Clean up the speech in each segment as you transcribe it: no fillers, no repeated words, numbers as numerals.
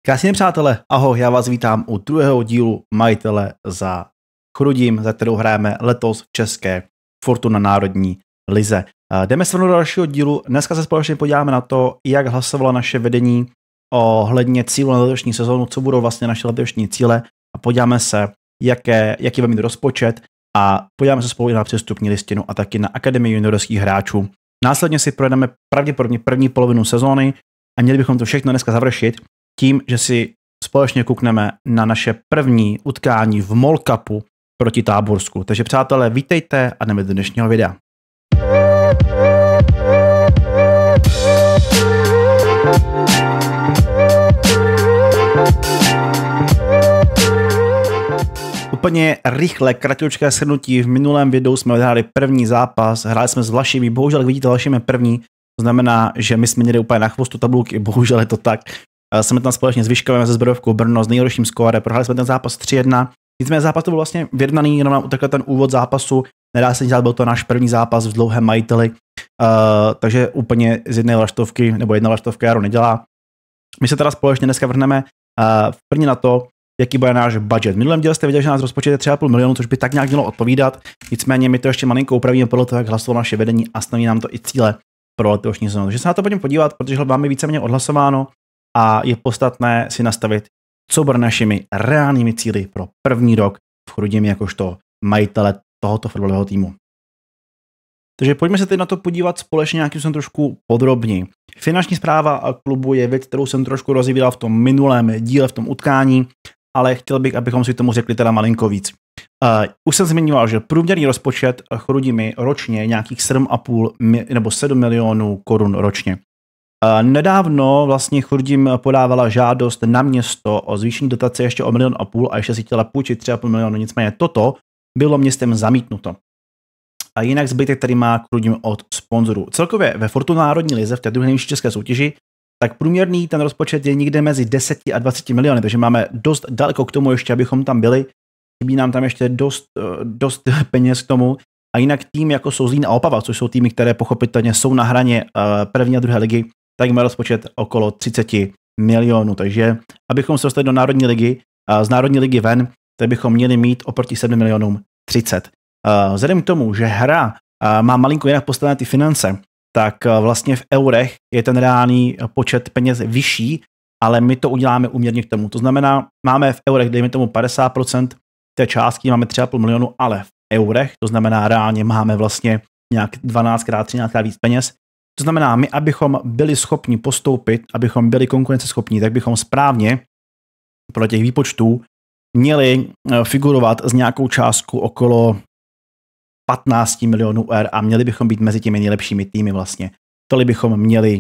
Krásně přátelé, ahoj, já vás vítám u druhého dílu Majitele za Chrudím, za kterou hrajeme letos v české Fortuna národní lize. Jdeme se do dalšího dílu, dneska se společně podíváme na to, jak hlasovalo naše vedení ohledně cílu na letošní sezónu, co budou vlastně naše letošní cíle a podíváme se, jaký bude mít rozpočet a podíváme se spolu i na přestupní listinu a taky na Akademii juniorských hráčů. Následně si projedeme pravděpodobně první polovinu sezóny a měli bychom to všechno dneska završit tím, že si společně koukneme na naše první utkání v MOL Cupu proti Táborsku. Takže přátelé, vítejte a jdeme do dnešního videa. Úplně rychle, kratičké shrnutí. V minulém videu jsme odehráli první zápas, hráli jsme s Vlašimi, bohužel, jak vidíte, Vlašimi první, to znamená, že my jsme měli úplně na chvostu tabulky, bohužel je to tak. Jsme tam společně s Vyškovem, se Zbrojovkou Brno s nejhorším skóre, prohráli jsme ten zápas 3-1. Nicméně zápas to byl vlastně vyjednaný, jenom nám utekl ten úvod zápasu, nedá se dělat, byl to náš první zápas v dlouhém majiteli, takže úplně z jedné vlaštovky, nebo jedna vlaštovka Jaro nedělá. My se teda společně dneska vrhneme první na to, jaký bude náš budget. V minulém díle jste viděli, že náš rozpočet je 3,5 milionu, což by tak nějak mělo odpovídat, nicméně my to ještě malinko upravíme podle toho, jak hlasovalo naše vedení a stanoví nám to i cíle pro letošní sezónu. Takže se na to pojďme podívat, protože máme víceméně odhlasováno a je podstatné si nastavit, co bude našimi reálnými cíli pro první rok v Chrudimi jakožto majitele tohoto fotbalového týmu. Takže pojďme se teď na to podívat společně nějakým způsobem trošku podrobněji. Finanční správa klubu je věc, kterou jsem trošku rozvíjel v tom minulém díle, v tom utkání, ale chtěl bych, abychom si tomu řekli teda malinko víc. Už jsem zmiňoval, že průměrný rozpočet Chrudimi ročně je nějakých 7,5 nebo 7 milionů korun ročně. Nedávno vlastně Chrudim podávala žádost na město o zvýšení dotace ještě o 1,5 milionu a ještě si chtěla půjčit 3,5 milionu, nicméně toto bylo městem zamítnuto. A jinak zbytek tady má Chrudim od sponzorů. Celkově ve Fortuna národní lize, v té druhé nejvyšší české soutěži, tak průměrný ten rozpočet je někde mezi 10 a 20 miliony, takže máme dost daleko k tomu ještě, abychom tam byli. Chybí nám tam ještě dost peněz k tomu. A jinak tým jako jsou Zlín a Opava, což jsou týmy, které pochopitelně jsou na hraně první a druhé ligy, tak má rozpočet okolo 30 milionů. Takže abychom se dostali do národní ligy, z národní ligy ven, tak bychom měli mít oproti 7 milionům 30. Vzhledem k tomu, že hra má malinko jinak postavené ty finance, tak vlastně v eurech je ten reálný počet peněz vyšší, ale my to uděláme úměrně k tomu. To znamená, máme v eurech, dejme tomu 50% té částky, máme 3,5 milionu, ale v eurech, to znamená reálně máme vlastně nějak 12x, 13x víc peněz. To znamená, my, abychom byli schopni postoupit, abychom byli konkurenceschopní, tak bychom správně podle těch výpočtů měli figurovat s nějakou částkou okolo 15 milionů eur a měli bychom být mezi těmi nejlepšími týmy vlastně. Tolik bychom měli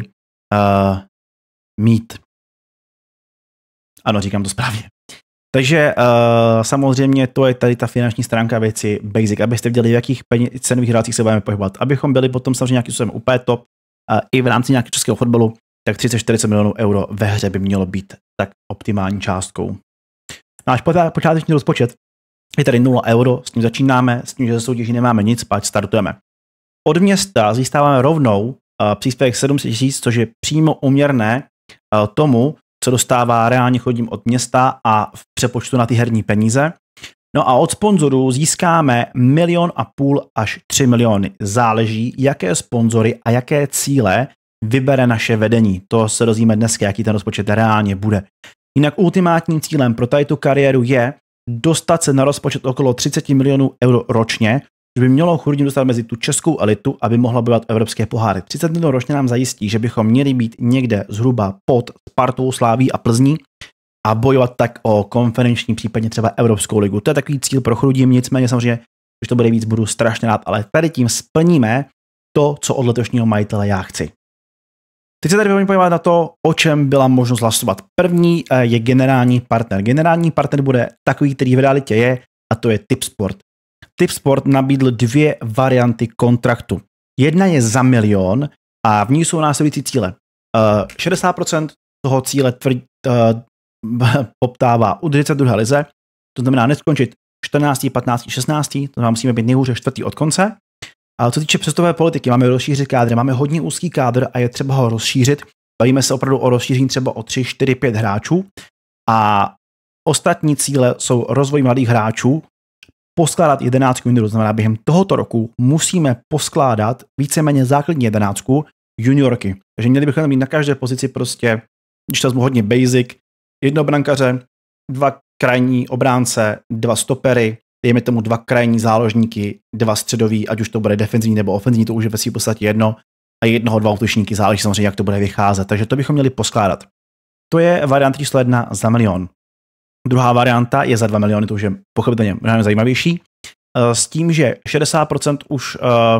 mít. Ano, říkám to správně. Takže samozřejmě to je tady ta finanční stránka věci basic, abyste viděli, v jakých cenových hrácích se budeme pohybovat. Abychom byli potom samozřejmě nějakým způsobem úplně top i v rámci nějakého českého fotbalu, tak 30-40 milionů euro ve hře by mělo být tak optimální částkou. Náš počáteční rozpočet je tady 0 euro, s tím začínáme, s tím, že ze soutěží nemáme nic, pak startujeme. Od města získáváme rovnou příspěvek 700 000, což je přímo uměrné tomu, co dostává reálně Chrudim od města a v přepočtu na ty herní peníze. No a od sponzorů získáme 1,5 milionu až 3 miliony. Záleží, jaké sponzory a jaké cíle vybere naše vedení. To se dozvíme dneska, jaký ten rozpočet reálně bude. Jinak ultimátním cílem pro tady tu kariéru je dostat se na rozpočet okolo 30 milionů euro ročně, že by mělo Chrudim dostat mezi tu českou elitu, aby mohla bojovat evropské poháry. 30 milionů ročně nám zajistí, že bychom měli být někde zhruba pod Spartou, Sláví a Plzní a bojovat tak o konferenční, případně třeba Evropskou ligu. To je takový cíl pro Chrudim, nicméně samozřejmě, když to bude víc, budu strašně rád, ale tady tím splníme to, co od letošního majitele já chci. Teď se tady budeme podívat na to, o čem byla možnost hlasovat. První je generální partner. Generální partner bude takový, který v realitě je, a to je Tipsport. Tipsport nabídl 2 varianty kontraktu. Jedna je za 1 milion a v ní jsou následující cíle. 60% toho cíle poptává udržet se v druhé lize, to znamená neskončit 14., 15., 16., to znamená musíme být nejhůře 4. od konce. Ale co týče přestupové politiky, máme rozšířit kádr, máme hodně úzký kádr a je třeba ho rozšířit. Bavíme se opravdu o rozšíření třeba o 3, 4, 5 hráčů. A ostatní cíle jsou rozvoj mladých hráčů, poskládat 11 juniorů, to znamená během tohoto roku musíme poskládat víceméně základní 11 juniorky. Takže měli bychom mít na každé pozici prostě, když to vezmu hodně basic, 1 brankaře, 2 krajní obránce, 2 stopery, dejme tomu 2 krajní záložníky, 2 středoví, ať už to bude defenzivní nebo ofenzivní, to už je ve svým podstatě jedno, a 1-2 útočníky, záleží samozřejmě, jak to bude vycházet. Takže to bychom měli poskládat. To je varianta číslo 1 za 1 milion. Druhá varianta je za 2 miliony, to už je pochopitelně mnohem zajímavější, s tím, že 60% už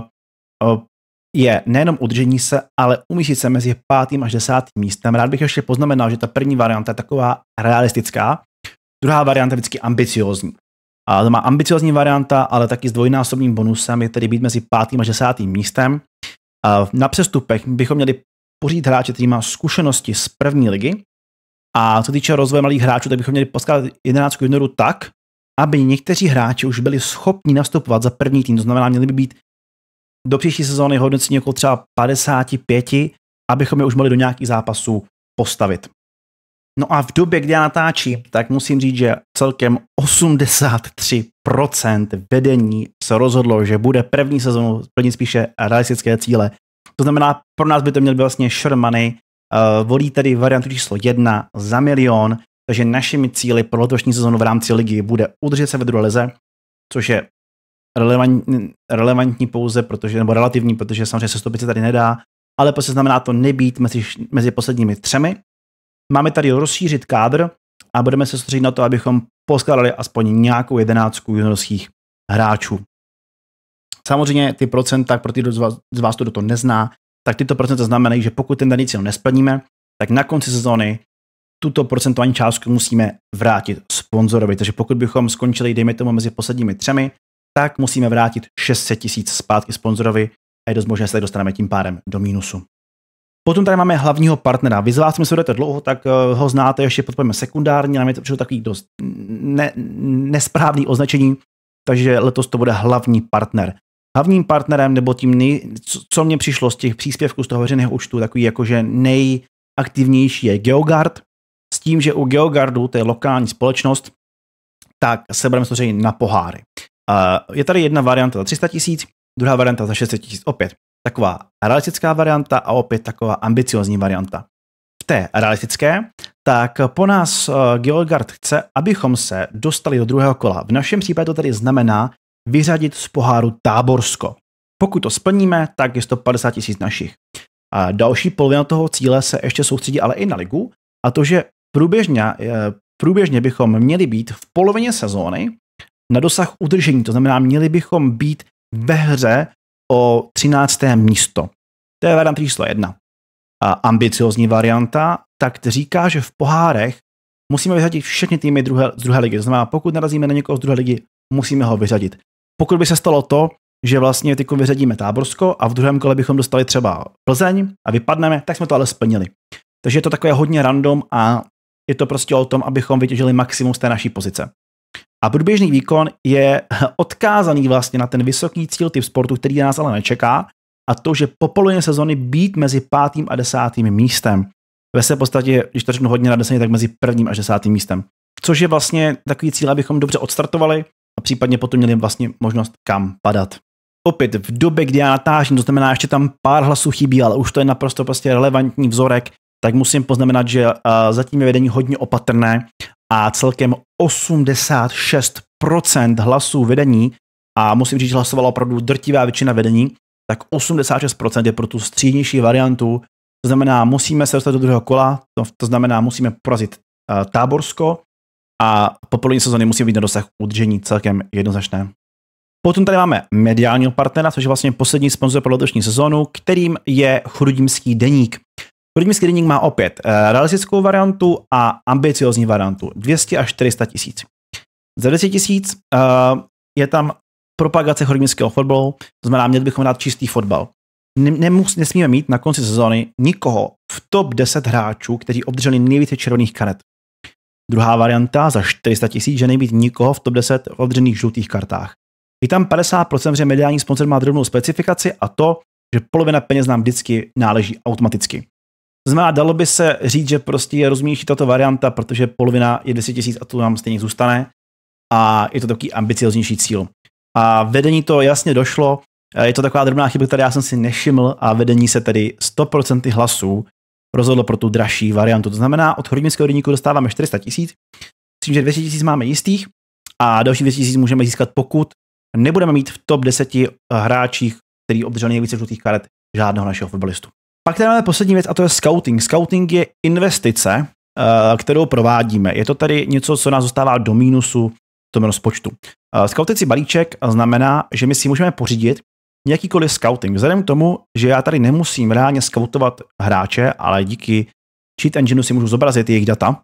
je nejenom udržení se, ale umístit se mezi 5. až 10. místem. Rád bych ještě poznamenal, že ta první varianta je taková realistická, druhá varianta je vždycky ambiciózní. A to má ambiciózní varianta, ale taky s dvojnásobným bonusem je tedy být mezi 5. až 10. místem. Na přestupech bychom měli pořídit hráče, který má zkušenosti z první ligy. A co týče rozvoje malých hráčů, tak bychom měli poskládat 11 juniorů tak, aby někteří hráči už byli schopni nastupovat za první tým. To znamená, měli by být do příští sezóny hodnocení okolo třeba 55, abychom je už mohli do nějakých zápasů postavit. No a v době, kdy já natáčím, tak musím říct, že celkem 83% vedení se rozhodlo, že bude první sezónu plnit spíše realistické cíle. To znamená, pro nás by to měl být vlastně sure money, volí tedy variantu číslo 1 za 1 milion, takže našimi cíli pro letošní sezónu v rámci ligy bude udržet se ve druhé lize, což je relevantní pouze, nebo relativní, protože samozřejmě sestoupit se tady nedá, ale prostě znamená to nebýt mezi posledními 3. Máme tady rozšířit kádr a budeme se soustředit na to, abychom poskládali aspoň nějakou 11 juniorských hráčů. Samozřejmě ty procenta, pro ty z vás, kdo to nezná, tak tyto procenta znamenají, že pokud ten daný cíl nesplníme, tak na konci sezóny tuto procentuální částku musíme vrátit sponzorovi. Takže pokud bychom skončili, dejme tomu, mezi posledními 3, tak musíme vrátit 600 000 zpátky sponzorovi a je dost možné, že se dostaneme tím pádem do mínusu. Potom tady máme hlavního partnera. Vy z vás, mi sledujete dlouho, tak ho znáte ještě pod pojmem sekundární, ale je to takový dost nesprávný označení, takže letos to bude hlavní partner. Hlavním partnerem, nebo tím, co mně přišlo z těch příspěvků z toho veřejného účtu, takový jakože nejaktivnější je Geogard, s tím, že u Geogardu, to je lokální společnost, tak se budeme soustředit na poháry. Je tady jedna varianta za 300 000, druhá varianta za 600 000, opět taková realistická varianta a opět taková ambiciozní varianta. V té realistické, tak po nás Geogard chce, abychom se dostali do druhého kola. V našem případě to tady znamená vyřadit z poháru Táborsko. Pokud to splníme, tak je 150 000 našich. A další polovina toho cíle se ještě soustředí ale i na ligu, a to, že průběžně bychom měli být v polovině sezóny na dosah udržení, to znamená, měli bychom být ve hře o 13. místo. To je varianta číslo 1. A ambiciozní varianta, tak říká, že v pohárech musíme vyřadit všechny týmy z druhé ligy. To znamená, pokud narazíme na někoho z druhé ligy, musíme ho vyřadit. Pokud by se stalo to, že vlastně teď vyřadíme Táborsko a v druhém kole bychom dostali třeba Plzeň a vypadneme, tak jsme to ale splnili. Takže je to takové hodně random a je to prostě o tom, abychom vytěžili maximum z té naší pozice. A průběžný výkon je odkázaný vlastně na ten vysoký cíl typ sportu, který nás ale nečeká, a to, že po polovině sezony být mezi 5. a 10. místem. Ve své podstatě, když to řeknu hodně nadneseně, tak mezi 1. až 10. místem. Což je vlastně takový cíl, abychom dobře odstartovali a případně potom měli vlastně možnost kam padat. Opět v době, kdy já natáčím, to znamená, ještě tam pár hlasů chybí, ale už to je naprosto prostě relevantní vzorek, tak musím poznamenat, že zatím je vedení hodně opatrné a celkem 86% hlasů vedení, a musím říct, že hlasovala opravdu drtivá většina vedení, tak 86% je pro tu střídnější variantu. To znamená, musíme se dostat do druhého kola, to znamená, musíme porazit Táborsko a po polovině sezóny musí být na dosah udržení, celkem jednoznačné. Potom tady máme mediálního partnera, což je vlastně poslední sponzor pro letošní sezónu, kterým je Chrudimský deník. Chrudimský deník má opět realistickou variantu a ambiciozní variantu 200 až 400 000. Za 10 000 je tam propagace chrudimského fotbalu, to znamená, měli bychom dát čistý fotbal. Nesmíme mít na konci sezóny nikoho v top 10 hráčů, kteří obdrželi nejvíce červených karet. Druhá varianta za 400 000, že nejmít nikoho v top 10 obdržených žlutých kartách. Je tam 50%, že mediální sponsor má drobnou specifikaci, a to, že polovina peněz nám vždycky náleží automaticky. To znamená, dalo by se říct, že prostě je rozumnější tato varianta, protože polovina je 200 000 a to nám stejně zůstane a je to takový ambicioznější cíl. A vedení to jasně došlo, je to taková drobná chyba, kterou já jsem si nevšiml a vedení se tedy 100% hlasů rozhodlo pro tu dražší variantu. To znamená, od Chrudimského rybníku dostáváme 400 000, myslím, že 200 000 máme jistých a další 200 000 můžeme získat, pokud nebudeme mít v top 10 hráčích, který obdržel nejvíce žlutých karet, žádného našeho fotbalistu. Pak tady máme poslední věc a to je scouting. Scouting je investice, kterou provádíme. Je to tady něco, co nás dostává do mínusu v tom rozpočtu. Scouticí balíček znamená, že my si můžeme pořídit jakýkoliv scouting. Vzhledem k tomu, že já tady nemusím reálně scoutovat hráče, ale díky cheat engineu si můžu zobrazit jejich data,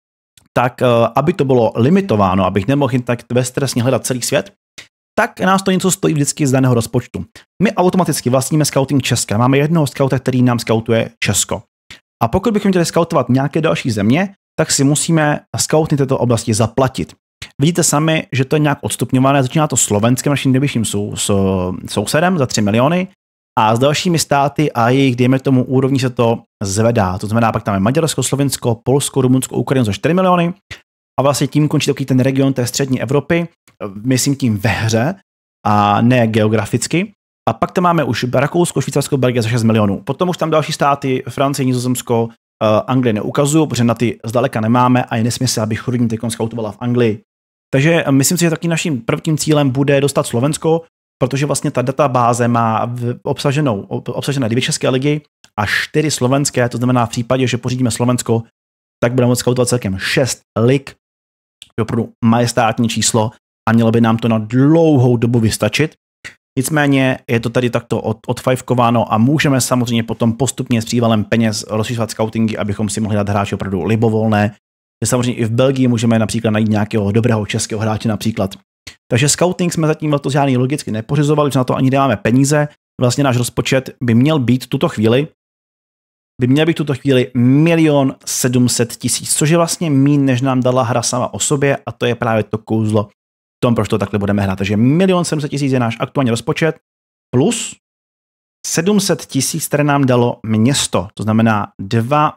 tak aby to bylo limitováno, abych nemohl jen tak bezstresně hledat celý svět, tak nás to něco stojí vždycky z daného rozpočtu. My automaticky vlastníme scouting Česka. Máme jednoho scouta, který nám scoutuje Česko. A pokud bychom chtěli scoutovat nějaké další země, tak si musíme scouty této oblasti zaplatit. Vidíte sami, že to je nějak odstupňované. Začíná to Slovenskem, naším nejbližším sousedem za 3 miliony a s dalšími státy a jejich, dejme tomu, úrovní se to zvedá. To znamená, pak tam je Maďarsko, Slovensko, Polsko, Rumunsko, Ukrajinu za 4 miliony a vlastně tím končí takový ten region té střední Evropy, myslím tím ve hře a ne geograficky. A pak tam máme už Rakousko, Švýcarsko, Belgie za 6 milionů. Potom už tam další státy, Francie, Nizozemsko, Anglie neukazují, protože na ty zdaleka nemáme a je nesmysl, aby Chrudím teďkom skautovala v Anglii. Takže myslím si, že taky naším prvním cílem bude dostat Slovensko, protože vlastně ta databáze má obsažené 2 české ligy a 4 slovenské, to znamená v případě, že pořídíme Slovensko, tak budeme moct skautovat celkem 6 lig, opravdu majestátní číslo a mělo by nám to na dlouhou dobu vystačit. Nicméně je to tady takto odfajfkováno a můžeme samozřejmě potom postupně s přívalem peněz rozšiřovat scoutingy, abychom si mohli dát hráče opravdu libovolné. Že samozřejmě i v Belgii můžeme například najít nějakého dobrého českého hráče například. Takže scouting jsme zatím to žádný logicky nepořizovali, že na to ani nemáme peníze. Vlastně náš rozpočet by měl být tuto chvíli 1 700 000, což je vlastně míň, než nám dala hra sama o sobě a to je právě to kouzlo v tom, proč to takhle budeme hrát. Takže 1 700 000 je náš aktuální rozpočet plus 700 000, které nám dalo město. To znamená 2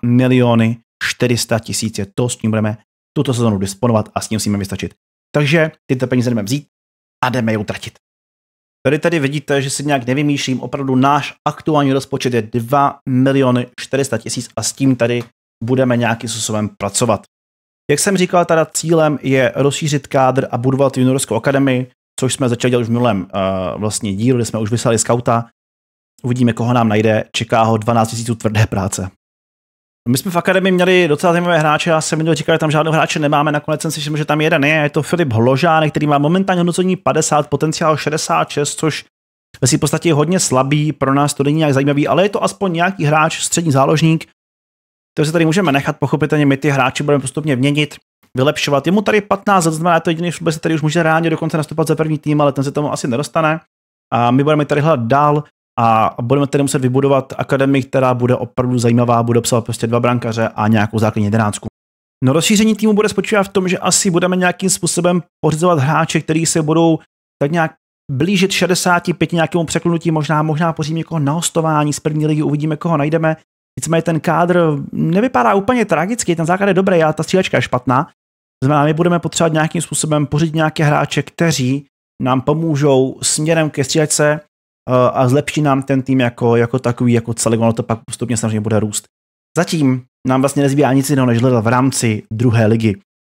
400 000 je to, s tím budeme tuto sezonu disponovat a s tím musíme vystačit. Takže tyto peníze jdeme vzít a jdeme je utratit. Tady vidíte, že si nějak nevymýšlím, opravdu náš aktuální rozpočet je 2 400 000 a s tím tady budeme nějakým způsobem pracovat. Jak jsem říkal, teda cílem je rozšířit kádr a budovat juniorskou akademii, což jsme začali dělat už v minulém vlastně dílu, kde jsme už vyslali skauta. Uvidíme, koho nám najde, čeká ho 12 měsíců tvrdé práce. My jsme v akademii měli docela zajímavé hráče, já jsem minulý říkal, že tam žádného hráče nemáme, nakonec jsem si všiml, že tam jeden je to Filip Hložánek, který má momentálně hodnocení 50, potenciál 66, což v podstatě je hodně slabý, pro nás to není nějak zajímavý, ale je to aspoň nějaký hráč, střední záložník, takže se tady můžeme nechat, pochopitelně my ty hráče budeme postupně měnit, vylepšovat. Je mu tady 15 let, znamená to jediný vůbec, který už může reálně dokonce nastupovat za první tým, ale ten se tomu asi nedostane. A my budeme tady hledat dál a budeme tady muset vybudovat akademii, která bude opravdu zajímavá, bude obsahovat prostě 2 brankaře a nějakou základní 11. No rozšíření týmu bude spočívat v tom, že asi budeme nějakým způsobem pořizovat hráče, kteří se budou tak nějak blížit 65 nějakému překlenutí, možná pořídíme někoho na hostování z první ligy, uvidíme, koho najdeme. Nicméně ten kádr nevypadá úplně tragicky, ten základ je dobrý, ale ta střílečka je špatná. Znamená, my budeme potřebovat nějakým způsobem pořídit nějaké hráče, kteří nám pomůžou směrem ke střílečce a zlepší nám ten tým jako takový, jako celý, ono to pak postupně samozřejmě bude růst. Zatím nám vlastně nezbývá nic jiného, než hledat v rámci druhé ligy.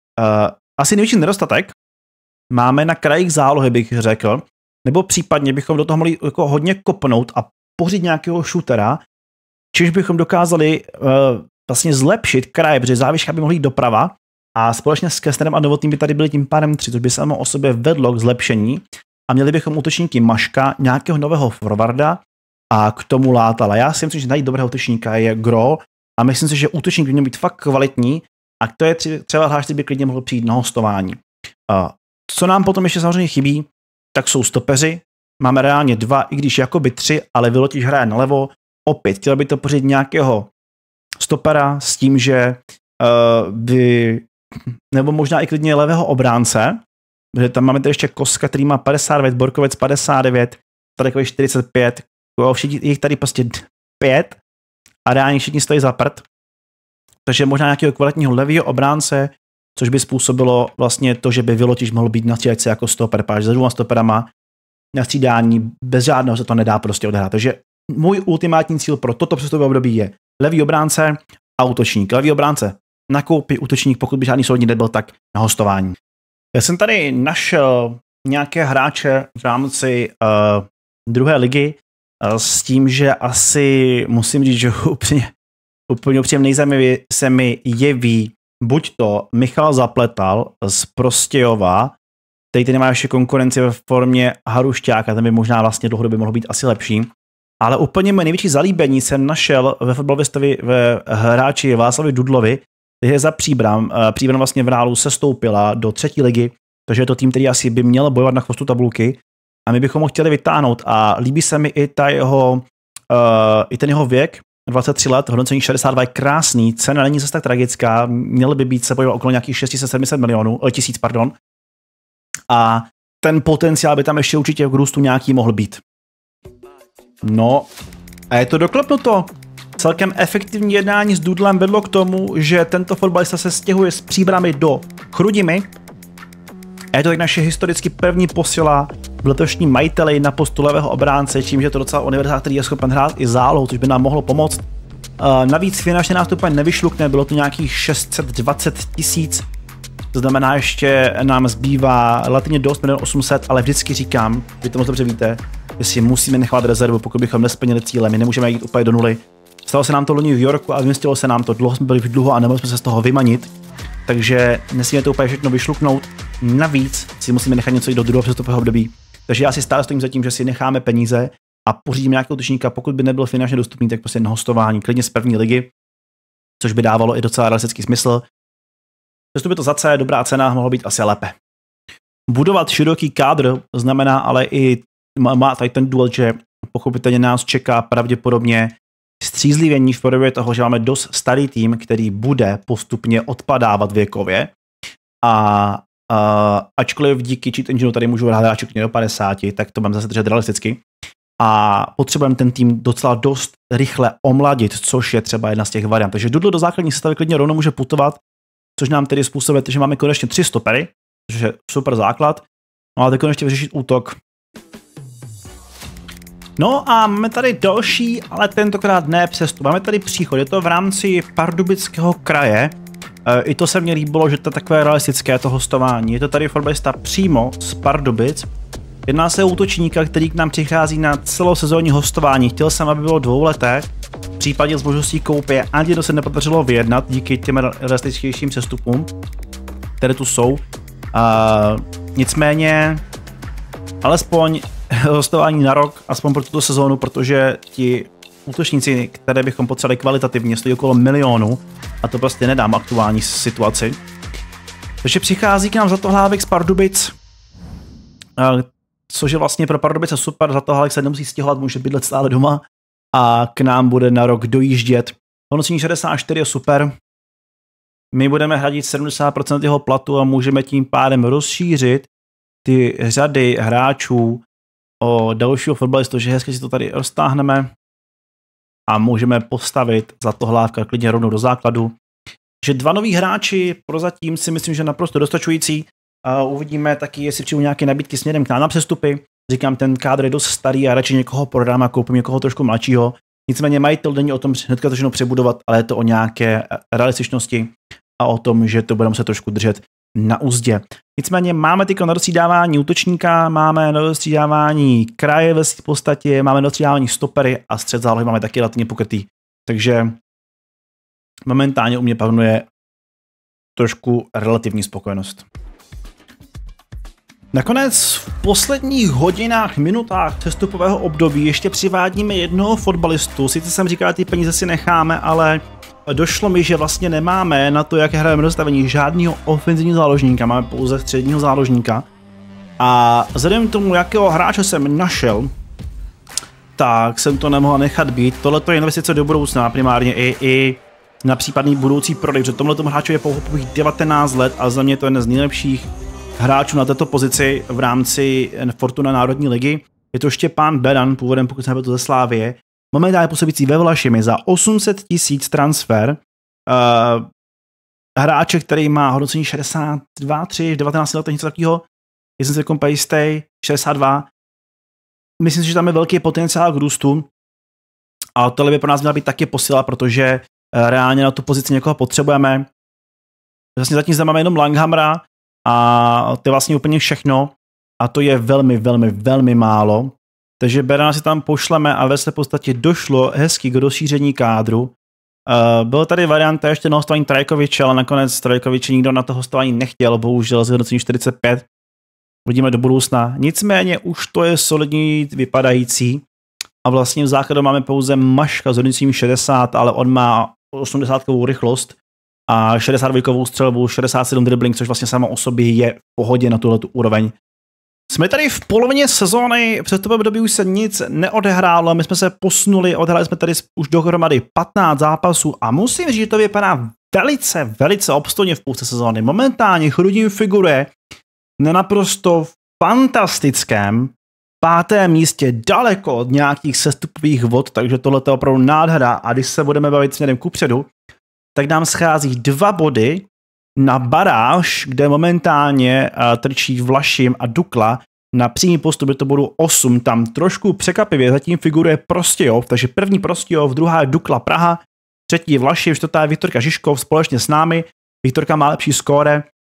Asi největší nedostatek máme na krajích zálohy, bych řekl, nebo případně bychom do toho mohli jako hodně kopnout a pořídit nějakého shootera, čiž bychom dokázali vlastně zlepšit kraje, protože závěška by mohla jít doprava a společně s Kestnerem a Novotným by tady byli tím pádem 3, což by samo o sobě vedlo k zlepšení a měli bychom útočníky Maška, nějakého nového forwarda a k tomu Látala. Já si myslím, že najít dobrého útočníka je gro a myslím si, že útočník by měl být fakt kvalitní a to je třeba hráč, který by klidně mohl přijít na hostování. Co nám potom ještě samozřejmě chybí, tak jsou stopeři. Máme reálně 2, i když jakoby 3, ale Vylotiš hraje nalevo. Opět, chtěl by to pořídit nějakého stopera s tím, že nebo možná i klidně levého obránce, protože tam máme tady ještě Koska, který má 59, Borkovec 59, tady 45, všichni jich tady prostě 5 a reálně všichni stojí za prd. Takže možná nějakého kvalitního levýho obránce, což by způsobilo vlastně to, že by Vilotič mohl být na střídačce jako stoper, protože za dvěma stoperama na střídání bez žádného se to nedá prostě odehrát. Takže můj ultimátní cíl pro toto přestupové období je levý obránce a útočník. Levý obránce nakoupí, útočník, pokud by žádný solidní nebyl, tak na hostování. Já jsem tady našel nějaké hráče v rámci druhé ligy s tím, že asi musím říct, že úplně nejzajímavěji se mi jeví buď to Michal Zapletal z Prostějova, který nemá ještě konkurenci ve formě Harušťáka, ten by možná vlastně dlouhodobě mohl být asi lepší. Ale úplně moje největší zalíbení jsem našel ve fotbalové ve hráči Václavi Dudlovi, který je za Příbram. Příbram vlastně v reálu sestoupila do 3. ligy, takže je to tým, který asi by měl bojovat na chvostu tabulky a my bychom ho chtěli vytáhnout a líbí se mi i ten jeho věk, 23 let, hodnocení 62 je krásný, cena není zase tak tragická, měl by být se bojovat okolo nějakých 600-700 tisíc, pardon. A ten potenciál by tam ještě určitě v růstu nějaký mohl být. No, a je to doklepnuto. Celkem efektivní jednání s Dudlem vedlo k tomu, že tento fotbalista se stěhuje z Příbramy do Chrudimi. A je to tak naše historicky první posila v letošním majiteli na postu levého obránce, čím že je to docela univerzál, který je schopen hrát i zálohu, což by nám mohlo pomoct. Navíc finančně nás to úplně nevyšlukne, bylo to nějakých 620 tisíc. To znamená, ještě nám zbývá relativně dost, 1 800 000, ale vždycky říkám, vy to moc dobře víte, že si musíme nechat rezervu, pokud bychom nesplnili cíle, my nemůžeme jít úplně do nuly. Stalo se nám to loni v Yorku a vymstilo se nám to, dlouho jsme byli v dluhu a nemohli jsme se z toho vymanit, takže nesmíme to úplně všechno vyšluknout. Navíc si musíme nechat něco jít do druhého přestupového období. Takže já si stále stojím za tím, že si necháme peníze a pořídíme nějakého útočníka, pokud by nebyl finančně dostupný, tak prostě na hostování, klidně z 1. ligy, což by dávalo i docela realistický smysl. Přesto by to za C, dobrá cena, mohlo být asi lépe. Budovat široký kádr znamená ale i má tady ten důvod, že pochopitelně nás čeká pravděpodobně střízlivění v podobě toho, že máme dost starý tým, který bude postupně odpadávat věkově a ačkoliv díky cheat engineu tady můžu hrát hráči do 50, tak to mám zase držet realisticky. A potřebujeme ten tým docela dost rychle omladit, což je třeba jedna z těch variant. Takže Dudl do základní sestavy klidně rovnou může putovat, což nám tedy způsobuje, že máme konečně 3 stopery, což je super základ. No a teď konečně vyřešit útok. No a máme tady další, ale tentokrát ne přestup. Máme tady příchod, je to v rámci Pardubického kraje. I to se mně líbilo, že to je takové realistické to hostování. Je to tady fotbalista přímo z Pardubic. Jedná se o útočníka, který k nám přichází na celosezónní hostování. Chtěl jsem, aby bylo 2leté. V případě s možností koupě ani jedno se nepodařilo vyjednat díky těm realističtějším přestupům, které tu jsou. Nicméně, alespoň hostování na rok, aspoň pro tuto sezónu, protože ti útočníci, které bychom potřebovali kvalitativně, stojí okolo 1 000 000 a to prostě nedám aktuální situaci. Takže přichází k nám Zlatohlávek z Pardubic, což je vlastně pro Pardubice super, Zlatohlávek se nemusí stěhovat, může bydlet stále doma a k nám bude na rok dojíždět. Hodnocení 64 je super, my budeme hradit 70% jeho platu a můžeme tím pádem rozšířit ty řady hráčů o dalšího fotbalistu, že hezky si to tady roztáhneme a můžeme postavit Zlatohlávka klidně rovnou do základu. Že 2 noví hráči prozatím si myslím, že naprosto dostačující. Uvidíme taky, jestli přijdu nějaké nabídky směrem k nám na přestupy. Říkám, ten kádr je dost starý a radši někoho prodám a koupím někoho trošku mladšího. Nicméně majitel není o tom hnedka to přebudovat, ale je to o nějaké realističnosti a o tom, že to budeme muset trošku držet na uzdě. Nicméně máme teď na dostřídávání útočníka, máme na dostřídávání kraje ve podstatě, máme na dostřídávání stopery a střed zálohy máme taky relativně pokrytý. Takže momentálně u mě panuje trošku relativní spokojenost. Nakonec v posledních hodinách, minutách přestupového období ještě přivádíme jednoho fotbalistu. Sice jsem říkal, ty peníze si necháme, ale došlo mi, že vlastně nemáme na to, jak hrajeme dostavení žádného ofenzivního záložníka, máme pouze středního záložníka. A vzhledem k tomu, jakého hráče jsem našel, tak jsem to nemohl nechat být. Tohle je investice do budoucna, primárně i na případný budoucí prodej, protože tomhle hráču je pouhých 19 let a za mě to je jeden z nejlepších hráčů na této pozici v rámci Fortuna Národní ligy. Je to Štěpán Beran, původem, pokud jsem to ze Slávie. momentálně působící ve Vlašimi za 800 000 transfer. Hráče, který má hodnocení 62, 3, 19 let, něco takového, jestli jsem si kompletně jistý, 62. Myslím si, že tam je velký potenciál k růstu a tohle by pro nás měla být taky posila, protože reálně na tu pozici někoho potřebujeme. Vlastně zatím zde máme jenom Langhamra a to je vlastně úplně všechno a to je velmi, velmi, velmi málo. Takže Berana si tam pošleme a ve své podstatě došlo hezky k rozšíření kádru. Bylo tady varianta ještě na hostování Trajkoviče, ale nakonec Trajkoviče nikdo na to hostování nechtěl, bohužel z hodnocení 45. Uvidíme do budoucna. Nicméně už to je solidní vypadající a vlastně v základu máme pouze Maška s hodnocením 60, ale on má 80kovou rychlost a 62kovou střelbu, 67 dribbling, což vlastně samo o sobě je v pohodě na tuhletu úroveň. Jsme tady v polovině sezóny, před tobou době už se nic neodehrálo, my jsme se posunuli, odehráli jsme tady už dohromady 15 zápasů a musím říct, že to vypadá velice, velice obstojně v půlce sezóny. Momentálně Chrudim figuruje na naprosto fantastickém 5. místě, daleko od nějakých sestupových vod, takže tohle je opravdu nádhera a když se budeme bavit směrem kupředu, tak nám schází 2 body na baráž, kde momentálně trčí Vlašim a Dukla. Na přímý postup je to bodu 8, tam trošku překvapivě zatím figuruje Prostějov, takže první Prostějov, druhá je Dukla Praha, třetí je Vlašim, čtvrtá je Viktorka Žižkov společně s námi. Viktorka má lepší skóre,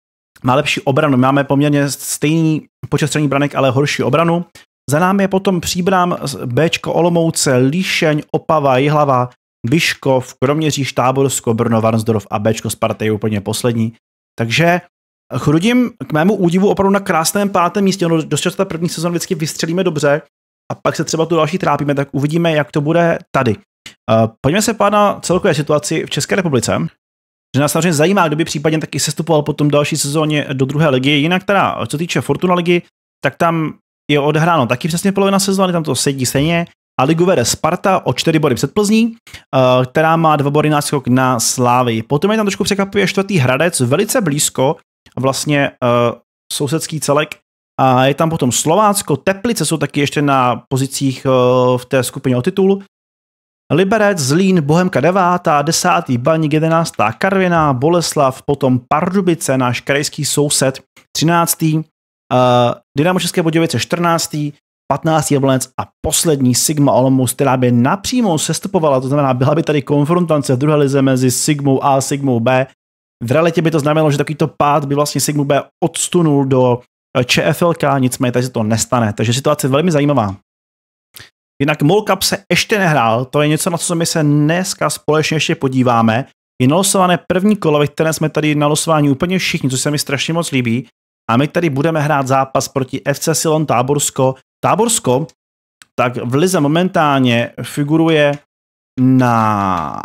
má lepší obranu, máme poměrně stejný počet středních branek, ale horší obranu. Za námi je potom Příbram, Bčko Olomouce, Líšeň, Opava, Jihlava, Vyškov, Kroměříž, Táborsko, Brno, Varnsdorf a Bčko Sparta je úplně poslední. Takže Chrudim k mému údivu opravdu na krásném 5. místě. Ono dost často ta první sezon vždycky vystřelíme dobře a pak se třeba tu další trápíme, tak uvidíme, jak to bude tady. Pojďme se pát na celkové situaci v České republice. Že nás samozřejmě zajímá, kdo by případně taky sestupoval potom další sezóně do 2. ligy. Jinak teda, co týče Fortuna ligy, tak tam je odehráno taky přesně polovina sezóny, tam to sedí stejně. A ligu vede Sparta o 4 body před Plzní, která má 2 body náskok na Slávii. Potom je tam trošku překvapivě 4. Hradec, velice blízko, vlastně sousedský celek. A je tam potom Slovácko, Teplice jsou taky ještě na pozicích v té skupině o titul. Liberec, Zlín, Bohemka 9., 10. Baník 11. Karviná, Boleslav, potom Pardubice, náš krajský soused 13. Dynamo České Budějovice 14. 15. Jablonec a poslední Sigma Olomouc, která by napřímo sestupovala, to znamená, byla by tady konfrontace v druhé lize mezi Sigmou A a Sigmou B. V realitě by to znamenalo, že takovýto pád by vlastně Sigmu B odstunul do ČFLK, nicméně tady se to nestane, takže situace je velmi zajímavá. Jinak MOL Cup se ještě nehrál, to je něco, na co my se dneska společně ještě podíváme. Je nalosované první kolo, ve které jsme tady na losování úplně všichni, což se mi strašně moc líbí. A my tady budeme hrát zápas proti FC Silon Táborsko. Táborsko tak v lize momentálně figuruje na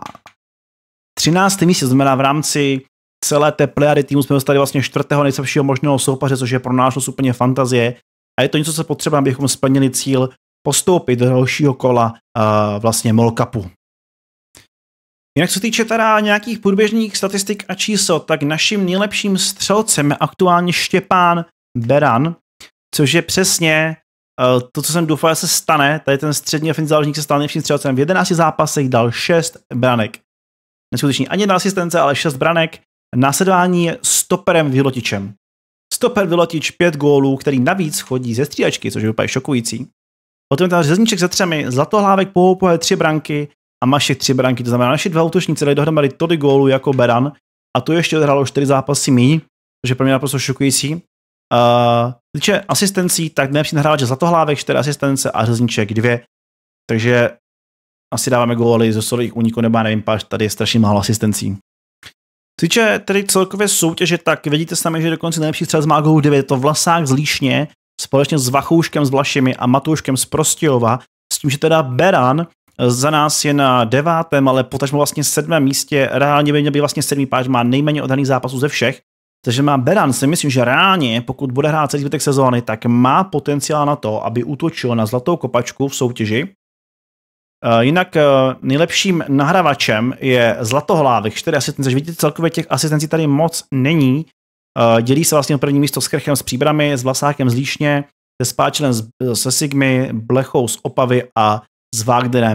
13. místě, znamená v rámci celé té plejady týmu jsme dostali vlastně 4. nejslabšího možného soupeře, což je pro náš úplně fantazie. A je to něco, co potřebujeme, abychom splnili cíl postoupit do dalšího kola vlastně MOL Cupu. Jinak co se týče teda nějakých průběžných statistik a čísel, tak naším nejlepším střelcem je aktuálně Štěpán Beran, což je přesně to, co jsem doufal, že se stane. Tady ten střední ofenzivní záložník se stal nejlepším střelcem. V 11 zápasech dal 6 branek. Neskutečný ani jedna asistence, ale 6 branek. Následování je stoperem Vylotičem. Stoper Vylotič 5 gólů, který navíc chodí ze střídačky, což je úplně šokující. Potom je tam Řezníček se 3, Zlatohlávek Pohoupové 3 branky a Mašek 3 branky. To znamená, naši 2 útočníci dali dohromady tolik gólů jako Beran a to ještě odhrálo 4 zápasy míň, což je pro mě naprosto šokující. Týče asistencí, tak nejlepší hráč je Zlatohlávek 4 asistence a Řezníček 2. Takže asi dáváme góly ze solových úniků, nebo nevím, páč, tady je strašně málo asistencí. Týče tedy celkově soutěže, tak vidíte sami, že dokonce nejlepší střelec má gólů 9, to Vlasák z Líšně, společně s Vachouškem z Vlašimi a Matouškem z Prostějova, s tím, že teda Beran za nás je na 9., ale potažmo vlastně 7. místě, reálně by měl být vlastně 7. páč, má nejméně oddaných zápasů ze všech, takže má Beran, si myslím, že reálně, pokud bude hrát celý zbytek sezóny, tak má potenciál na to, aby útočil na zlatou kopačku v soutěži. Jinak nejlepším nahrávačem je Zlatohlávek, 4 asistence, vidíte, celkově těch asistencí tady moc není. Dělí se vlastně první místo s Krchem z Příbramy, s Vlasákem z Líšně, se Spáčelem se Sigmy, Blechou z Opavy a s Wagnerem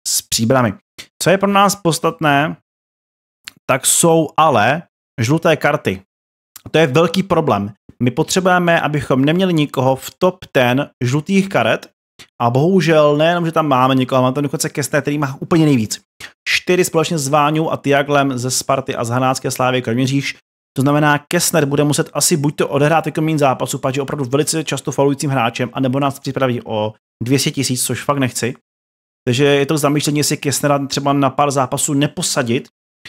s příbrami. Co je pro nás podstatné, tak jsou ale žluté karty. A to je velký problém. My potřebujeme, abychom neměli nikoho v top 10 žlutých karet a bohužel nejenom, že tam máme někoho, máme tam dokonce Kestner, který má úplně nejvíc. 4 společně s Váňou a Tiaglem ze Sparty a z Hanácké Slávy Kroměříž. To znamená, Kestner bude muset asi buď to odehrát jako méně zápasu, protože je opravdu velice často faulujícím hráčem, anebo nás připraví o 200 000, což fakt nechci. Takže je to zamýšlení, jestli Kestnera třeba na pár zápasů neposadit,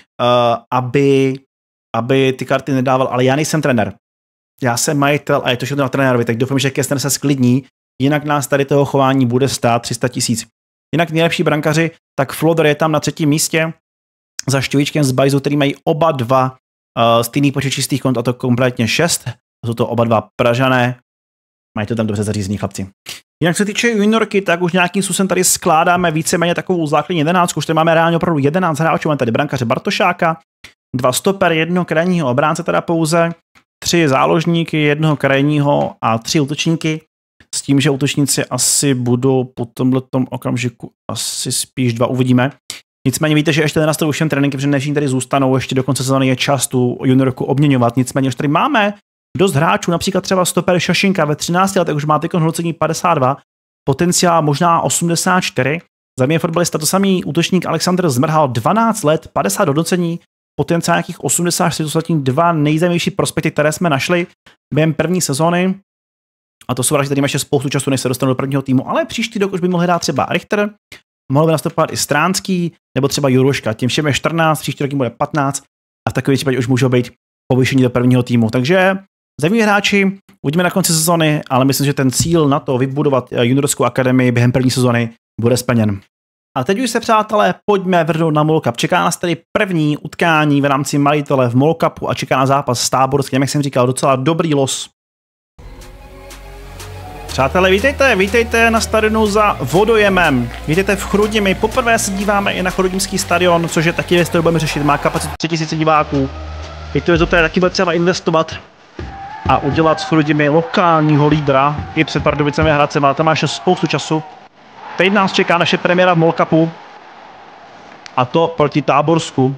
aby ty karty nedával, ale já nejsem trenér. Já jsem majitel a je to všechno na trenérovi, tak doufám, že Kestner se sklidní, jinak nás tady toho chování bude stát 300 000. Jinak nejlepší brankaři, tak Flodder je tam na 3. místě za Šťovíčkem z Bajzu, který mají oba dva stejný počet čistých kont, a to kompletně 6. Jsou to oba dva Pražané. Mají to tam dobře zařízení chlapci. Jinak se týče juniorky, tak už nějakým způsobem tady skládáme víceméně takovou základní 11, už tady máme reálně opravdu 11 hráčů, máme tady brankaře Bartošáka, 2 stoper, 1 krajního obránce teda pouze, 3 záložníky, 1 krajního a 3 útočníky, s tím, že útočníci asi budou po tomhletom okamžiku asi spíš 2, uvidíme. Nicméně víte, že ještě nenastavují všem tréninky, protože než tady zůstanou, ještě do konce sezóny je čas tu juniorku obměňovat, nicméně už tady máme dost hráčů, například třeba stoper Šašinka ve 13 letech už má teď hodnocení 52, potenciál možná 84. Za mě fotbalista to samý útočník Alexander Zmrhal, 12 let, 50 hodnocení, potenciál nějakých 84, to jsou zatím 2 nejzajímavější prospekty, které jsme našli během první sezóny. A to jsou hráči, který má ještě spoustu času, než se dostanou do prvního týmu, ale příští rok už by mohl hrát třeba Richter, mohl by nastupovat i Stránský, nebo třeba Juroška. Tím všem je 14, příští rok jim bude 15 a v takovém případě už můžou být povýšení do prvního týmu. Takže zajímaví hráči, uvidíme na konci sezony, ale myslím, že ten cíl na to vybudovat juniorskou akademii během první sezony bude splněn. A teď už se, přátelé, pojďme vrhnout na MOL Cup. Čeká nás tady první utkání v rámci majitele v MOL Cupu a čeká na zápas s Táborským, jak jsem říkal, docela dobrý los. Přátelé, vítejte na stadionu za Vodojemem. Vítejte v Chrudimi. Poprvé se díváme i na chrudimský stadion, což je taky věc, kterou budeme řešit. Má kapacitu 3000 diváků. Je to věc, do které taky bude třeba investovat a udělat s Chrudimi lokálního lídra i před Pardubicemi a Hradcem, ale tam má ještě spoustu času. Teď nás čeká naše premiéra v MOL Cupu a to proti Táborsku.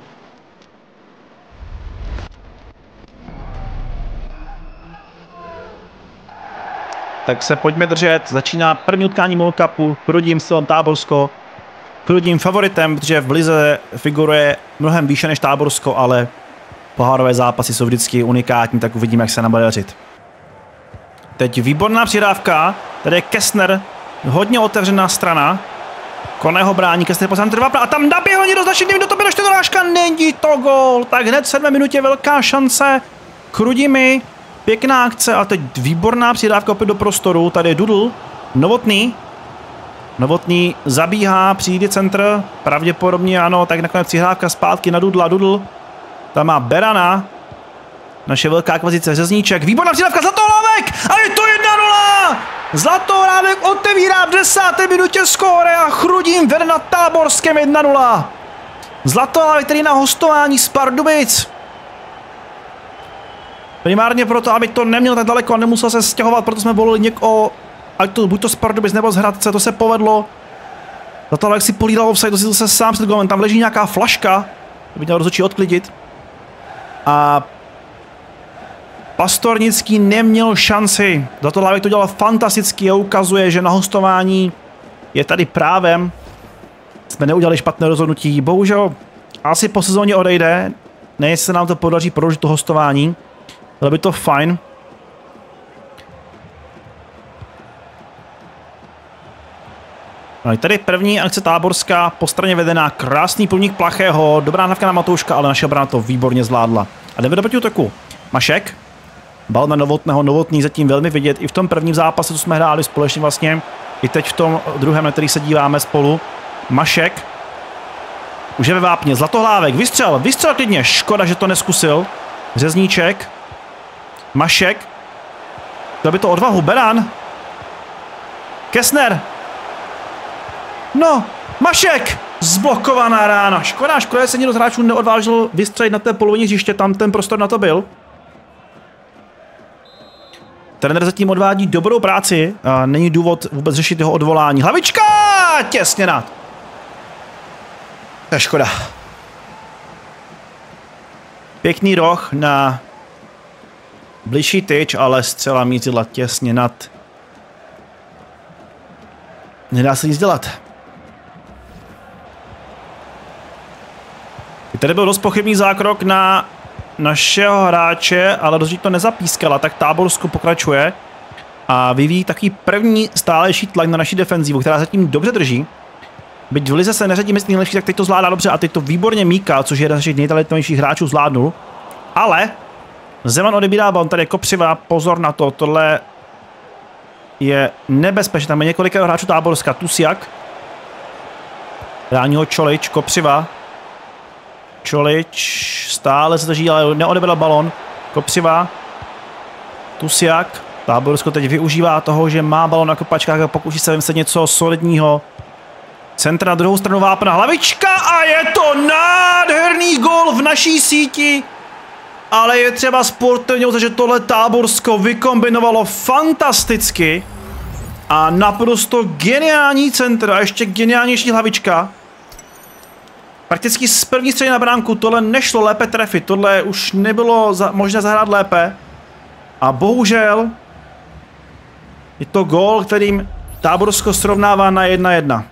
Tak se pojďme držet, začíná první utkání MOL Cupu, Chrudim Silom Táborsko. Chrudim favoritem, protože v lize figuruje mnohem výše než Táborsko, ale pohárové zápasy jsou vždycky unikátní, tak uvidíme, jak se nám bude dařit. Teď výborná přidávka, tady je Kestner, hodně otevřená strana. Koného brání, Kestner poslední trvá a tam naběhl někdo značný, nevím, kdo to byl, ještě dorážka, není to gól, tak hned v 7 minutě velká šance. Chrudimi, pěkná akce a teď výborná přidávka opět do prostoru, tady je Dudl, Novotný zabíhá, přijde centr, pravděpodobně ano, tak nakonec přihrávka zpátky na Dudla, Dudl, tam má Berana, naše velká kvazice Řezníček, výborná přidávka, Zlatohlávek a je to 1-0! Zlatohlávek otevírá v 10. minutě skóre a Chrudim vede nad Táborskem 1-0. Zlatohlávek, který na hostování z Pardubic. Primárně proto, aby to neměl tak daleko a nemusel se stěhovat, proto jsme volili někoho, ať to buď to z Pardubic nebo z Hradce, to se povedlo. Zlatohlávek si polídal offside, to si se sám před golem, tam leží nějaká flaška, to by měl rozhodčí odklidit. A Pastornický neměl šanci. Zlatohlávek to dělal fantasticky a ukazuje, že na hostování je tady právem. Jsme neudělali špatné rozhodnutí. Bohužel asi po sezóně odejde. Ne, jestli se nám to podaří prodloužit to hostování. Bylo by to fajn. No, tady první akce Táborská, po straně vedená, krásný plník Plachého, dobrá navka na Matouška, ale naše obrana to výborně zvládla. A jdeme do proti útoku. Mašek, bal na Novotného, Novotný zatím velmi vidět, i v tom prvním zápase, co jsme hráli společně vlastně, i teď v tom druhém, na který se díváme spolu. Mašek, už je ve vápně, Zlatohlávek, vystřel klidně, škoda, že to neskusil. Řezníček, Mašek, to by to odvahu, Beran, Kestner, no, Mašek, zblokovaná rána, škoda, že se někdo z hráčů neodvážil vystřelit na té polovině hřiště, tam ten prostor na to byl. Trenér zatím odvádí dobrou práci, a není důvod vůbec řešit jeho odvolání. Hlavička, těsně nad. To je škoda. Pěkný roh na bližší tyč, ale střela mířila těsně nad. Nedá se nic dělat. Tady byl dost pochybný zákrok na našeho hráče, ale dost to nezapískala, tak Táborsko pokračuje a vyvíjí takový první stálejší tlak na naši defenzivu, která zatím dobře drží. Byť v lize se neřadí mezi nejlepší, tak teď to zvládá dobře a teď to výborně Míka, což je jeden z našich nejtalentovanějších hráčů, zvládnul. Ale Zeman odebírá balon, tady je Kopřiva, pozor na to, tohle je nebezpečné, tam je několik hráčů Táborska, Tusiak, brání ho Čolič, Kopřiva, Čolič stále se drží, ale neodebral balon, Kopřiva, Tusiak, Táborsko teď využívá toho, že má balon na kopačkách a pokouší se vymyslet něco solidního. Centr na druhou stranu Vápna, hlavička a je to nádherný gól v naší síti. Ale je třeba sportovně uznat, že tohle Táborsko vykombinovalo fantasticky. A naprosto geniální centr a ještě geniálnější hlavička. Prakticky z první střely na bránku tohle nešlo lépe trefit, tohle už nebylo možné zahrát lépe. A bohužel je to gól, kterým Táborsko srovnává na 1:1.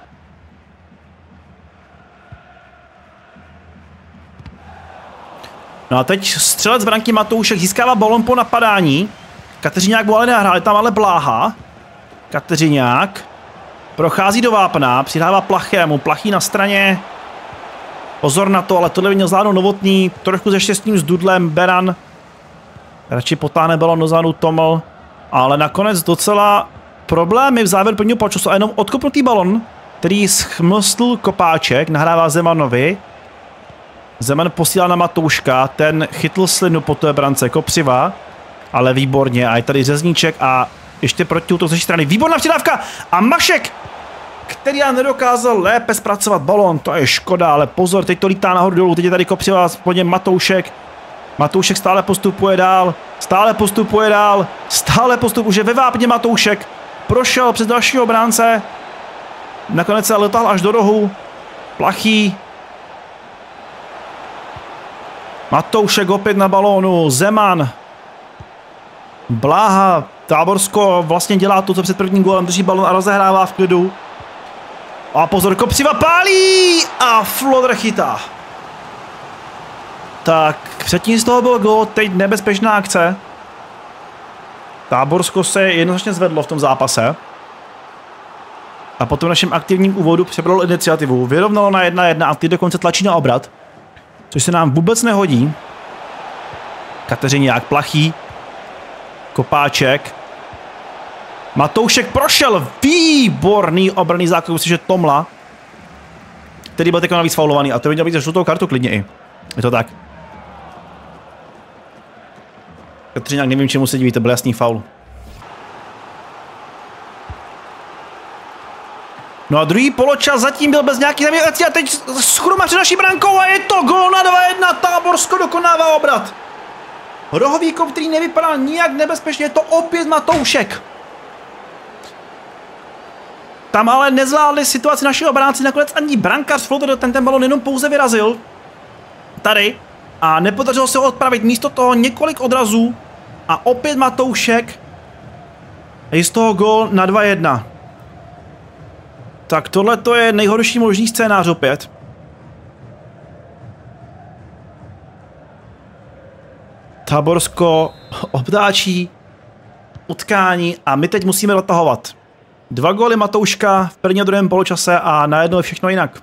No a teď střelec z branky Matoušek získává balon po napadání. Kateřiňák mu ale nehrál, je tam ale Bláha. Kateřiňák prochází do Vápna, přidává Plachému, Plachý na straně. Pozor na to, ale tohle by měl zvládnout Novotný, trošku se štěstím s Dudlem, Beran. Radši potáhne balon dozadu Toml, ale nakonec docela problémy v závěru prvního poločasu a jenom odkopnutý balon, který schmlstl Kopáček, nahrává Zemanovi. Zeman posílá na Matouška, ten chytl slinu po té brance Kopřiva, ale výborně, a je tady Řezníček a ještě proti útok ze strany, výborná přidávka a Mašek, který já nedokázal lépe zpracovat balon, to je škoda, ale pozor, teď to lítá nahoru dolů, teď je tady Kopřiva, spodně Matoušek. Matoušek stále postupuje dál, už je ve Vápně Matoušek, prošel přes dalšího obránce, nakonec se letal až do rohu, Plachý, Matoušek opět na balónu, Zeman, Bláha, Táborsko vlastně dělá to, co před prvním gólem, drží balón a rozehrává v klidu. A pozor, Kopřiva pálí a Flodr chytá. Tak předtím z toho byl gól, teď nebezpečná akce. Táborsko se jednoznačně zvedlo v tom zápase. A po tom našem aktivním úvodu přebralo iniciativu, vyrovnalo na 1:1 a ty dokonce tlačí na obrat. Což se nám vůbec nehodí. Kateřiňák, Plachý, Kopáček. Matoušek prošel, výborný obranný zákrok, myslím, že Tomla, který byl teď navíc faulovaný a to by měl být za žlutou kartu klidně i. Je to tak. Kateřiňák, nevím, čemu se diví, to byl jasný faul. No a druhý poločas zatím byl bez nějakých zaměření a teď schruma před naší brankou a je to gól na 2:1, Táborsko dokonává obrat. Rohovýkov, který nevypadal nijak nebezpečně, je to opět Matoušek. Tam ale nezvládli situaci naši obránci, nakonec ani brankář Flodr ten balon jenom pouze vyrazil. Tady. A nepodařilo se ho odpravit, místo toho několik odrazů a opět Matoušek. Je z toho gól na 2:1. Tak tohle to je nejhorší možný scénář opět. Táborsko obtáčí utkání a my teď musíme dotahovat. 2 góly Matouška v prvním a druhém poločase a najednou je všechno jinak.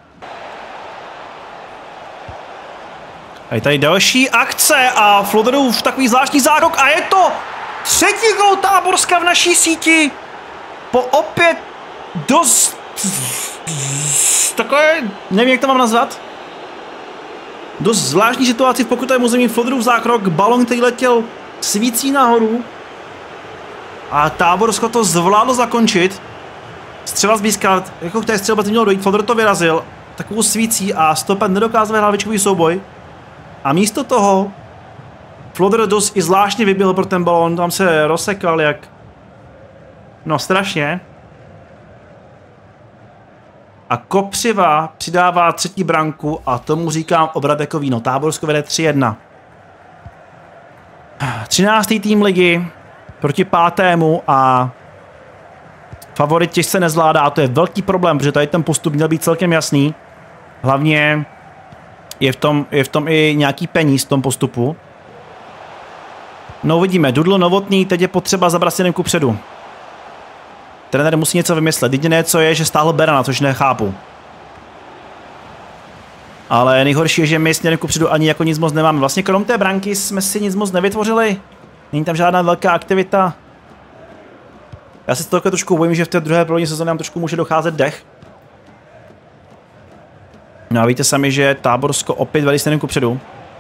A je tady další akce a Flodrův takový zvláštní zákrok a je to 3. gól Táborska v naší síti. Po opět dost takové, nevím, jak to mám nazvat. Dost zvláštní situaci v pokutovém území, Flodrův zákrok, balon, který letěl svící nahoru. A Táborsko to zvládlo zakončit. Střela zblízka, jako k té střelbe mělo dojít, Flodr to vyrazil. Takovou svící a stopen nedokázal hlavičkový souboj. A místo toho Flodr dost i zvláštně vyběhl pro ten balon, tam se rozsekal jak... No strašně. A Kopřiva přidává 3. branku a tomu říkám obrat jako víno. Táborsko vede 3-1. 13. tým ligy proti 5. a favorit těžce nezvládá a to je velký problém, protože tady ten postup měl být celkem jasný. Hlavně je v tom i nějaký peníz v tom postupu. No uvidíme, Dudl Novotný, teď je potřeba zabrat směrem kupředu. Trenér musí něco vymyslet. Jediné, co je, že stáhl Berana, což nechápu. Ale nejhorší je, že my směrem kupředu ani jako nic moc nemáme. Vlastně krom té branky jsme si nic moc nevytvořili. Není tam žádná velká aktivita. Já si to trošku bojím, že v té druhé polovině sezóny nám trošku může docházet dech. No a víte sami, že Táborsko opět velí směrem kupředu.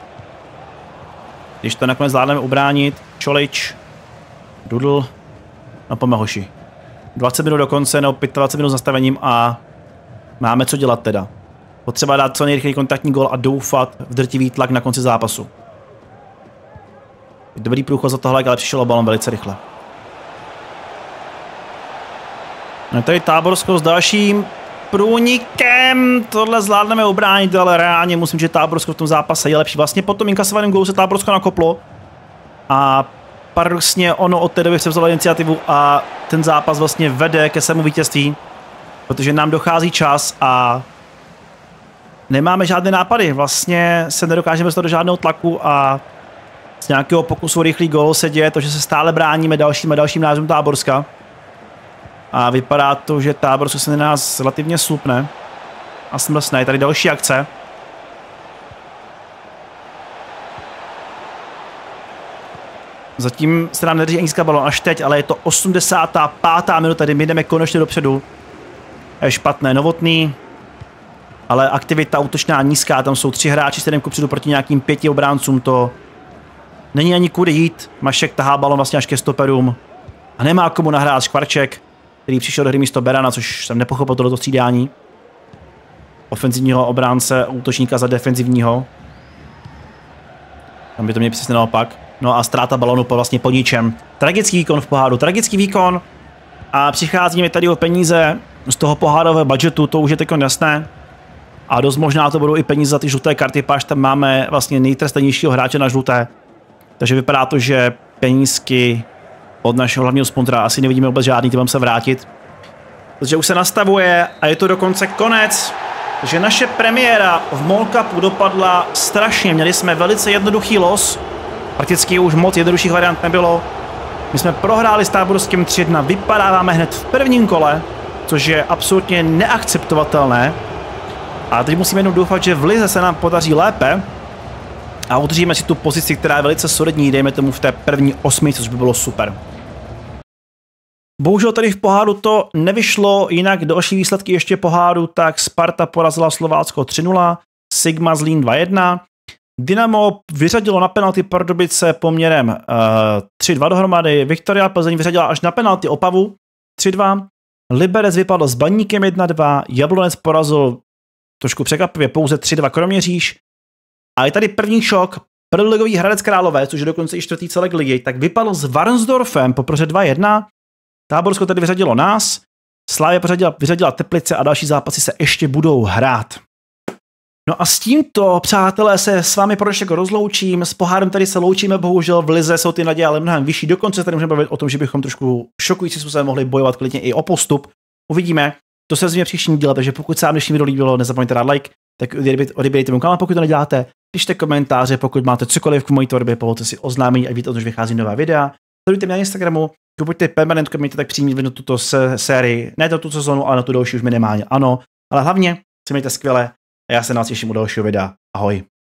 Když to nakonec zvládneme ubránit, Čolič, Dudl, no Pomehoši. 20 minut do konce, nebo 25 minut s nastavením a máme co dělat teda. Potřeba dát co nejrychleji kontaktní gól a doufat v drtivý tlak na konci zápasu. Dobrý průchod za tohle, ale přišel balon velice rychle. No tady Táborsko s dalším průnikem, tohle zvládneme ubránit, ale reálně musím, že Táborsko v tom zápase je lepší. Vlastně po tom inkasovaném gólu se Táborsko nakoplo a paradoxně ono od té doby převzalo iniciativu a ten zápas vlastně vede ke svému vítězství, protože nám dochází čas a nemáme žádné nápady, vlastně se nedokážeme dostat do žádného tlaku a z nějakého pokusu rychlý gól se děje to, že se stále bráníme dalším nájezdům Táborska. A vypadá to, že Táborsko se na nás relativně slupne. A smlsne. Je tady další akce. Zatím se nám nedrží ani balon až teď, ale je to 85. minuta, kdy my jdeme konečně dopředu. Je špatné, Novotný. Ale aktivita útočná nízká, tam jsou 3 hráči směrem kupředu proti nějakým 5 obráncům, to není ani kudy jít. Mašek tahá balon vlastně až ke stoperům. A nemá komu nahrát Škvarček, který přišel do hry místo Berana, což jsem nepochopil tohleto střídání. Ofenzivního obránce, útočníka za defenzivního. Tam by to mě přesně naopak. No a ztráta balonu vlastně po ničem. Tragický výkon v poháru, tragický výkon. A přicházíme tady o peníze z toho pohádového budgetu, to už je teď jasné. A dost možná to budou i peníze za ty žluté karty, páč tam máme vlastně nejtrestanějšího hráče na žluté. Takže vypadá to, že penízky od našeho hlavního sponzora asi nevidíme vůbec žádný, ty budeme se vrátit. Protože už se nastavuje a je to dokonce konec. Takže naše premiéra v MOL Cupu dopadla strašně, měli jsme velice jednoduchý los. Prakticky už moc jednodušších variant nebylo. My jsme prohráli s Táborským 3-1, vypadáváme hned v prvním kole, což je absolutně neakceptovatelné. A teď musíme jenom doufat, že v lize se nám podaří lépe a udržíme si tu pozici, která je velice solidní, dejme tomu v té první 8, což by bylo super. Bohužel tady v poháru to nevyšlo, jinak další výsledky ještě poháru, tak Sparta porazila Slovácko 3-0, Sigma Zlín 2-1, Dynamo vyřadilo na penalty Pardubice poměrem 3-2 dohromady, Viktoria Plzeň vyřadila až na penalty Opavu 3-2, Liberec vypadl s Baníkem 1-2, Jablonec porazil trošku překvapivě pouze 3-2 Kroměříž. A je tady první šok, prvoligový Hradec Králové, což je dokonce i 4. celek ligy, tak vypadl s Varnsdorfem po prohře 2-1. Táborsko tady vyřadilo nás, Slavia vyřadila Teplice a další zápasy se ještě budou hrát. No a s tímto, přátelé, se s vámi pro dnešek rozloučím, s pohárem tady se loučíme, bohužel v lize jsou ty naděje ale mnohem vyšší, dokonce tady můžeme bavit o tom, že bychom trošku šokující způsobem mohli bojovat klidně i o postup. Uvidíme, to se v příštím díle, takže pokud se vám dnešní video líbilo, nezapomeňte dát like, tak odebírejte můj kanál, pokud to neděláte, pište komentáře, pokud máte cokoliv k mojí tvorbě, povolte si oznámení, ať víte, že vychází nová videa. Sledujte mě na Instagramu, buďte permanentku, mějte tak přímý na tuto sérii, ne na tuto sezonu, ale na tu další už minimálně, ano, ale hlavně se mějte skvěle a já se na vás těším u dalšího videa. Ahoj.